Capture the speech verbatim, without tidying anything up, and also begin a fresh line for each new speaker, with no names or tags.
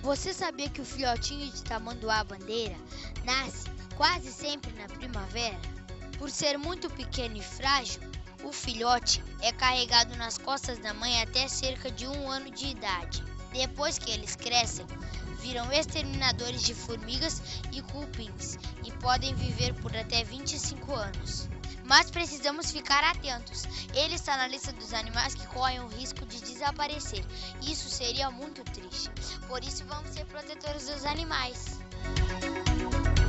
Você sabia que o filhotinho de tamanduá-bandeira nasce quase sempre na primavera? Por ser muito pequeno e frágil, o filhote é carregado nas costas da mãe até cerca de um ano de idade. Depois que eles crescem, viram exterminadores de formigas e cupins e podem viver por até vinte e cinco anos. Mas precisamos ficar atentos. Ele está na lista dos animais que correm o risco de desaparecer. Isso seria muito triste. Por isso vamos ser protetores dos animais.